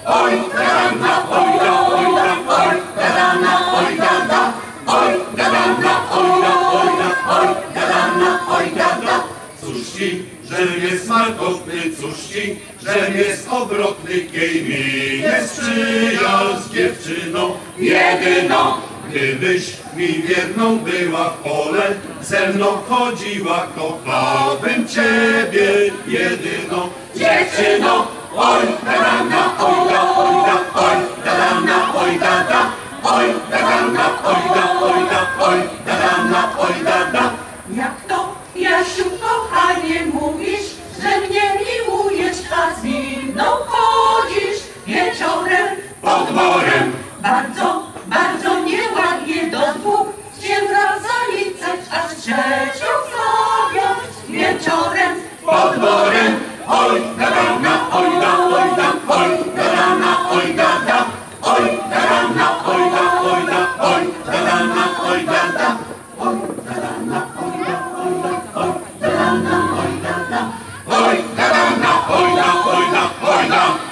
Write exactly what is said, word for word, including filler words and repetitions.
oj gadana, oj da, oj da, oj gadana, oj gada, oj gadana, oj da, oj da, oj gadana, oj gada. Cóż ci, że jest markotny, cóż ci, że jest obrotny, kiej mi nie sprzyja z dziewczyną jedyną. Gdybyś mi wierną była w pole, ze mną chodziła, kochałbym ciebie jedyną dziewczyną. Oj gadana, oj da, oj da, oj gadana, oj gada, oj gadana, oj da, oj da, oj gadana, oj gada. Jak to, Jasiu, kochanie, mówisz, że mnie miłujesz, a z inną chodzisz wieczorem pod dworem? Bardzo, bardzo nieładnie do dwóch się zalicać, a z trzecią sobie wieczorem pod dworem. Oj gadana, oj da, oj da, oj gadana, oj gada, oj gadana, oj da, oj da, oj gadana, oj gada, oj gadana, oj da, oj da, oj gadana, oj gada, oj gadana, oj da, oj da, oj da.